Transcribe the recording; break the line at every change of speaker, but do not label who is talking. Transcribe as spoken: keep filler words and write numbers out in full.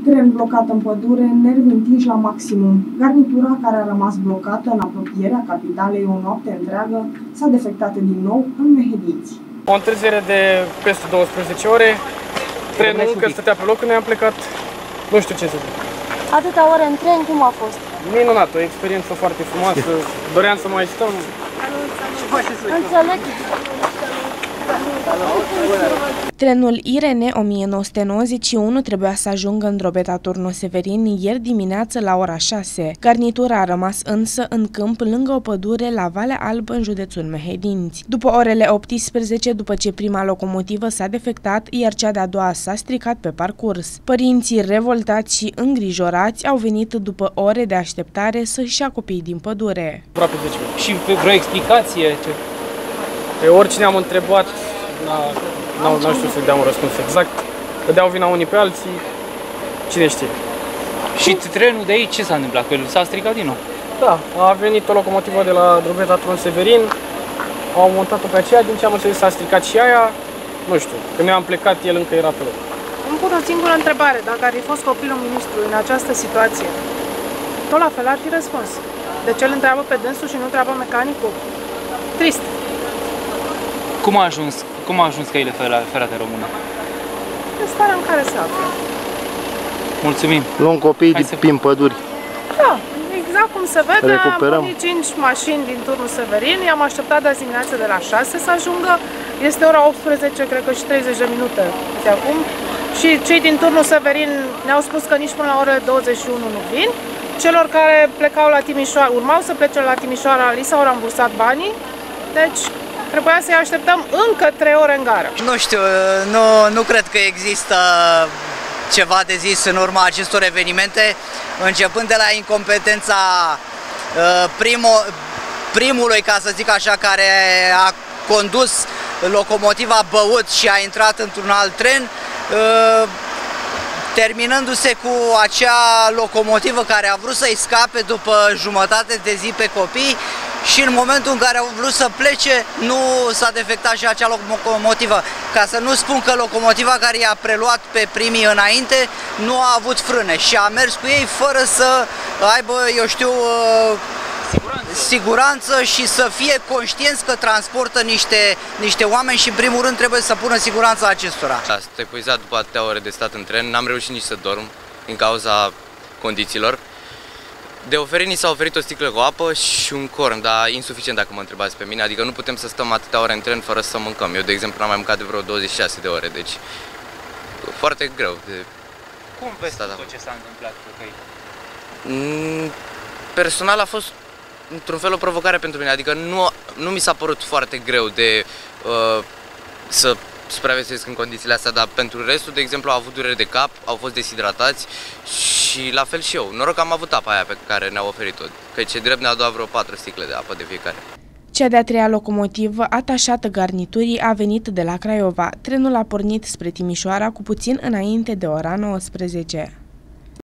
Tren blocat în pădure, nervi întinși la maximum. Garnitura care a rămas blocată în apropierea capitalei o noapte întreagă s-a defectat din nou în Mehedinți.
O întârziere de peste douăsprezece ore, trenul încă stătea pe loc când ne-am plecat, nu știu ce să zic.
Atâtea ore în tren, cum a fost?
Minunat, o experiență foarte frumoasă, doream să mai stăm.
Înțeleg.
Trenul I R N o mie nouă sute nouăzeci și unu trebuia să ajungă în Drobeta Turnu Severin ieri dimineață la ora șase. Garnitura a rămas însă în câmp lângă o pădure la Valea Albă în județul Mehedinți. După orele optsprezece, după ce prima locomotivă s-a defectat, iar cea de-a doua s-a stricat pe parcurs. Părinții revoltați și îngrijorați au venit după ore de așteptare să-și ia copiii din pădure.
Aproape zece minute.
Și vreo explicație? Ce?
Pe oricine am întrebat, n-au știu să-i dea un răspuns exact. Dădeau vina unii pe alții, cine știe.
Și trenul de aici ce s-a întâmplat? Că s-a stricat din nou?
Da, a venit o locomotivă de la Drobeta Turnu Severin, au montat-o pe aceea, din ce am înțeles s-a stricat și aia, nu știu, când noi am plecat, el încă era pe loc.
Îmi pun o singură întrebare, dacă ar fi fost copilul ministrului în această situație, tot la fel ar fi răspuns. De ce îl întreabă pe dânsul și nu întreabă mecanicul? Trist.
Cum a ajuns, cum a ajuns căile ferate române?
În starea în care se află.
Mulțumim.
Luăm copiii prin păduri.
Da, exact cum se vede,
Recuperăm.
am pornit cinci mașini din turnul Severin, i-am așteptat de azi dimineață de la șase să ajungă, este ora optsprezece, cred că și treizeci de minute de acum, și cei din turnul Severin ne-au spus că nici până la orele douăzeci și unu nu vin. Celor care plecau la Timișoara, urmau să plece la Timișoara, li s-au rambursat banii, deci trebuia să-i așteptăm încă trei ore în gară.
Nu știu, nu, nu cred că există ceva de zis în urma acestor evenimente, începând de la incompetența primo, primului, ca să zic așa, care a condus locomotiva băut și a intrat într-un alt tren, terminându-se cu acea locomotivă care a vrut să-i scape după jumătate de zi pe copii și în momentul în care au vrut să plece nu s-a defectat și acea locomotivă. Ca să nu spun că locomotiva care i-a preluat pe primii înainte nu a avut frâne și a mers cu ei fără să aibă, eu știu, siguranță, siguranță și să fie conștienți că transportă niște, niște oameni și în primul rând trebuie să pună siguranța acestora.
Sunt epuizat după atâtea ore de stat în tren, n-am reușit nici să dorm din cauza condițiilor. De oferit ni s-a oferit o sticlă cu apă și un corn, dar insuficient dacă mă întrebați pe mine, adică nu putem să stăm atâtea ore în tren fără să mâncăm. Eu, de exemplu, n-am mai mâncat de vreo douăzeci și șase de ore, deci foarte greu de
Cum vezi tot ce s-a întâmplat cu căi?
Personal a fost într-un fel o provocare pentru mine, adică nu, nu mi s-a părut foarte greu de uh, să supraviețuiesc în condițiile astea, dar pentru restul, de exemplu, au avut durere de cap, au fost deshidratați și la fel și eu. Noroc că am avut apa aia pe care ne-au oferit-o, că ce drept ne-a dat vreo patru sticle de apă de fiecare.
Cea de-a treia locomotivă, atașată garniturii, a venit de la Craiova. Trenul a pornit spre Timișoara cu puțin înainte de ora nouăsprezece.